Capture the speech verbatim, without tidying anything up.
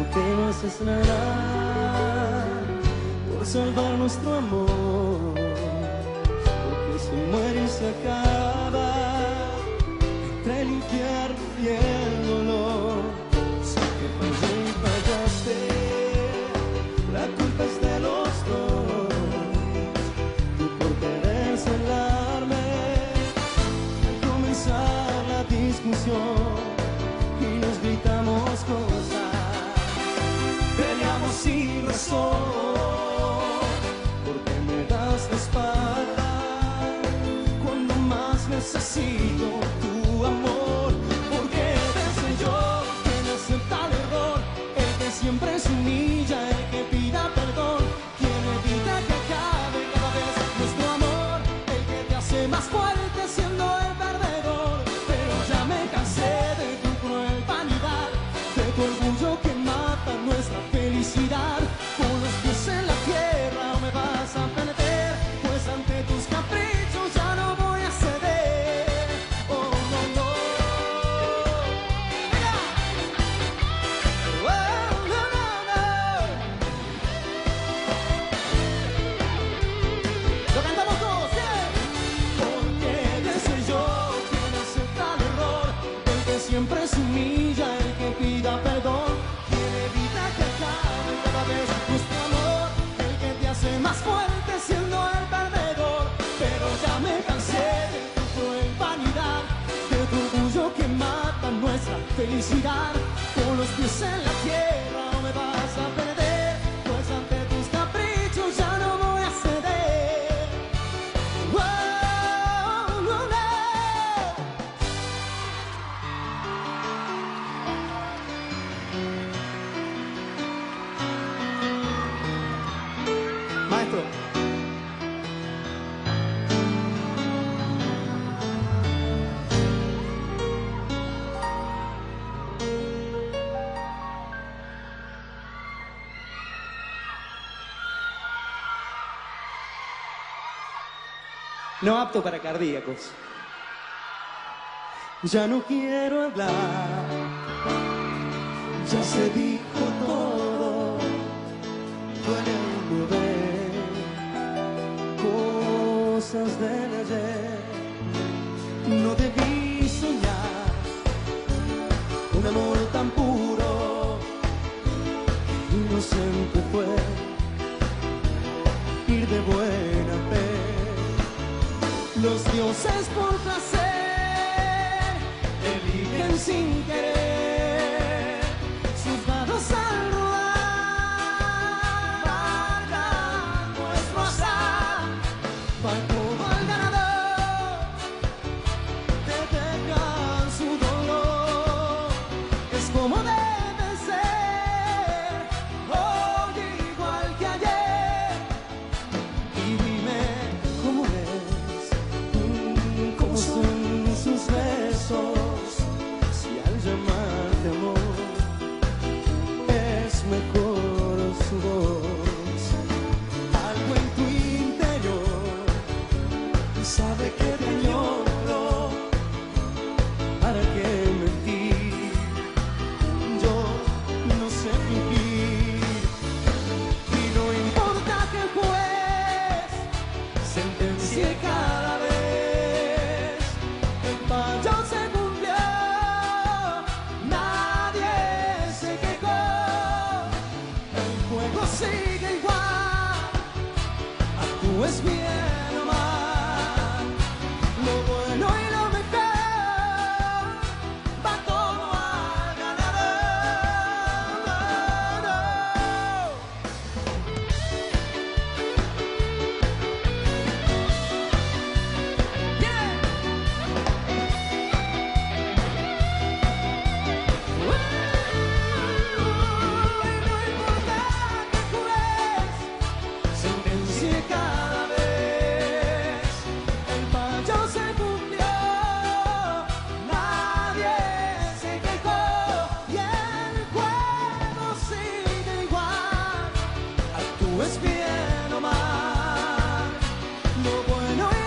que no haces nada por salvar nuestro amor, porque se muere y se acaba entre el infierno y el dolor. Sé que fallé y fallaste, la culpa es de los dos. Tú por querer celarme al comenzar la discusión y nos gritamos cosas, peleamos sin razón, porque me das la espalda cuando más necesito tu amor. Porque pensé yo quien acepta el error, el que siempre se humilla, el que pida perdón, quien evita que acabe cada vez nuestro amor, el que te hace más fuerte siendo el perdedor. Pero ya me cansé de tu cruel vanidad, de tu orgullo que mata nuestra felicidad. Con los pies en la tierra o me vas a perder, pues ante tus caprichos ya no voy a ceder. Oh, no, no. Mira. Oh, no, no, no. Lo cantamos todos, ¿sí? Porque soy yo quien acepta el error, el que siempre se humilla, el que pida perdón, quien evita que acabe cada vez nuestro amor, el que te hace más fuerte siendo el perdedor. Pero ya me cansé de tu cruel vanidad, de tu orgullo que mata nuestra felicidad. Con los pies en la tierra no me vas a perder, pues ante tus caprichos ya no voy a ceder. Oh, no, no. Maestro. No apto para cardíacos. Ya no quiero hablar, ya se dijo todo, duele volver cosas del ayer. No debí soñar un amor tan puro, inocente fue ir de buena fe. Los dioses por placer eligen sin querer sus dados al rodar, marcan nuestro azar, van como al ganador, te dejan su dolor, es como debe ser, hoy igual que ayer. Y dime cómo es, cómo son sus besos, si al llamarte amor es mejor su voz. Algo en tu interior sabe que te añoro, ¿para qué mentir? Yo no sé fingir, y no importa que el juez sentencie cada vez, el fallo se cumplió, nadie se quejó, el juego sigue igual, actúes bien o mal, lo bueno y lo mejor, va todo al ganador. Yeah. No importa que el juez sentencie cada vez, el fallo se cumplió, nadie se quejó, y el juego sigue igual, actúes bien o mal, lo bueno y